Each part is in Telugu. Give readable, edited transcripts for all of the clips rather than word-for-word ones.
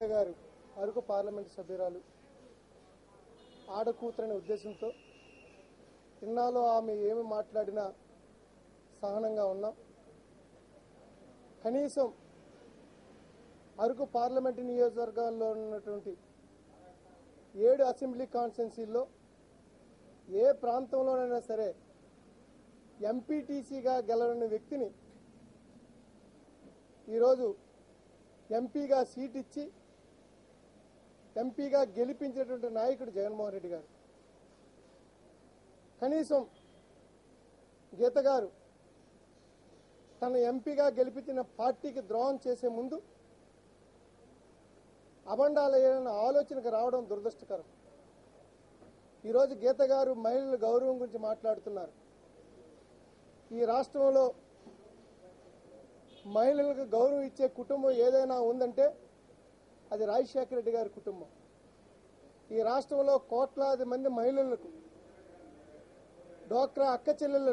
గారు అరకు పార్లమెంటు సభ్యురాలు ఆడకూతురనే ఉద్దేశంతో ఇన్నాళ్ళు ఆమె ఏమి మాట్లాడినా సహనంగా ఉన్నాం. కనీసం అరకు పార్లమెంటు నియోజకవర్గాల్లో ఉన్నటువంటి 7 అసెంబ్లీ కాన్స్టిట్యున్సీల్లో ఏ ప్రాంతంలోనైనా సరే ఎంపీటీసీగా గెలవని వ్యక్తిని ఈరోజు ఎంపీగా సీట్ ఇచ్చి ఎంపీగా గెలిపించేటువంటి నాయకుడు జగన్మోహన్ రెడ్డి గారు. కనీసం గీత గారు తన ఎంపీగా గెలిపించిన పార్టీకి ద్రోహం చేసే ముందు అబండాలయ్యన్న ఆలోచనకు రావడం దురదృష్టకరం. ఈరోజు గీత గారు మహిళల గౌరవం గురించి మాట్లాడుతున్నారు. ఈ రాష్ట్రంలో మహిళలకు గౌరవం ఇచ్చే కుటుంబం ఏదైనా ఉందంటే అది రాజశేఖర రెడ్డి గారి కుటుంబం. ఈ రాష్ట్రంలో కోట్లాది మంది మహిళలకు డ్వాక్రా అక్క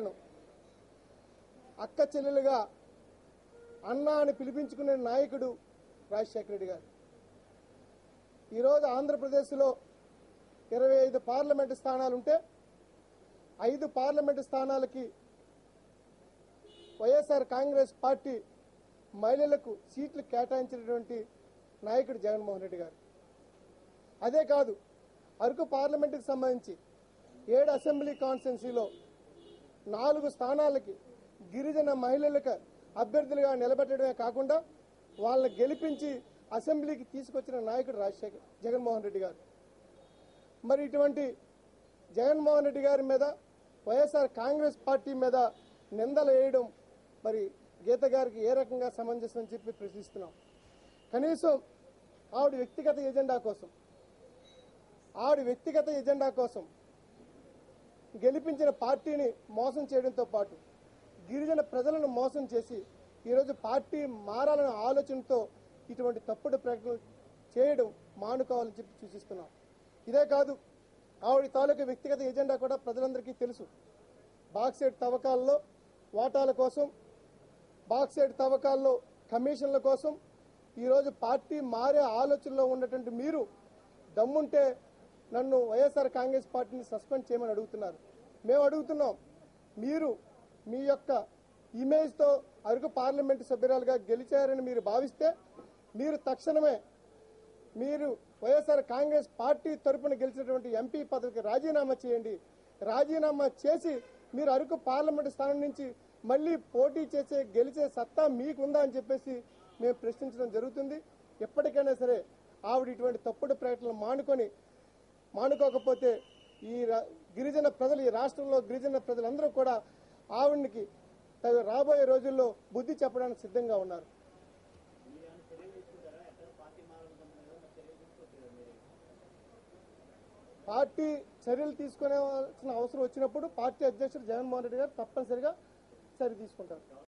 చెల్లెలుగా అన్నా అని పిలిపించుకునే నాయకుడు రాజశేఖర రెడ్డి గారు. ఈరోజు ఆంధ్రప్రదేశ్లో 25 పార్లమెంటు స్థానాలుంటే 5 పార్లమెంటు స్థానాలకి వైఎస్ఆర్ కాంగ్రెస్ పార్టీ మహిళలకు సీట్లు కేటాయించినటువంటి నాయకుడు జగన్మోహన్ రెడ్డి గారు. అదే కాదు, అరకు పార్లమెంటుకు సంబంధించి 7 అసెంబ్లీ కాన్స్టిట్యున్సీలో 4 స్థానాలకి గిరిజన మహిళలకు అభ్యర్థులుగా నిలబెట్టడమే కాకుండా వాళ్ళని గెలిపించి అసెంబ్లీకి తీసుకొచ్చిన నాయకుడు జగన్మోహన్ రెడ్డి గారు. మరి ఇటువంటి జగన్మోహన్ రెడ్డి గారి మీద వైఎస్ఆర్ కాంగ్రెస్ పార్టీ మీద నిందలు వేయడం మరి గీత గారికి ఏ రకంగా సమంజసం అని చెప్పి ప్రశ్నిస్తున్నాం. కనీసం ఆవిడ వ్యక్తిగత ఎజెండా కోసం గెలిపించిన పార్టీని మోసం చేయడంతో పాటు గిరిజన ప్రజలను మోసం చేసి ఈరోజు పార్టీ మారాలనే ఆలోచనతో ఇటువంటి తప్పుడు ప్రకటనలు చేయడం మానుకోవాలని చెప్పి సూచిస్తున్నాం. ఇదే కాదు, ఆవిడ తాలూకా వ్యక్తిగత ఎజెండా కూడా ప్రజలందరికీ తెలుసు. బాక్సైట్ తవ్వకాల్లో వాటాల కోసం, బాక్సైట్ తవ్వకాల్లో కమిషన్ల కోసం ఈరోజు పార్టీ మారే ఆలోచనలో ఉన్నటువంటి మీరు దమ్ముంటే నన్ను వైఎస్ఆర్ కాంగ్రెస్ పార్టీని సస్పెండ్ చేయమని అడుగుతున్నారు. మేము అడుగుతున్నాం, మీరు మీ యొక్క ఇమేజ్తో అరకు పార్లమెంటు సభ్యురాలుగా గెలిచారని మీరు భావిస్తే మీరు తక్షణమే మీరు వైఎస్ఆర్ కాంగ్రెస్ పార్టీ తరఫున గెలిచినటువంటి ఎంపీ పదవికి రాజీనామా చేయండి. రాజీనామా చేసి మీరు అరకు పార్లమెంటు స్థానం నుంచి మళ్లీ పోటీ చేసే గెలిచే సత్తా మీకుందా అని చెప్పేసి మేము ప్రశ్నించడం జరుగుతుంది. ఎప్పటికైనా సరే ఆవిడ ఇటువంటి తప్పుడు ప్రకటనలు మానుకోకపోతే ఈ గిరిజన ప్రజలు, ఈ రాష్ట్రంలో గిరిజన ప్రజలందరూ కూడా ఆవిడకి రాబోయే రోజుల్లో బుద్ధి చెప్పడానికి సిద్ధంగా ఉన్నారు. పార్టీ చర్యలు తీసుకునేవాల్సిన అవసరం వచ్చినప్పుడు పార్టీ అధ్యక్షుడు జగన్మోహన్ రెడ్డి గారు తప్పనిసరిగా చర్య తీసుకుంటారు.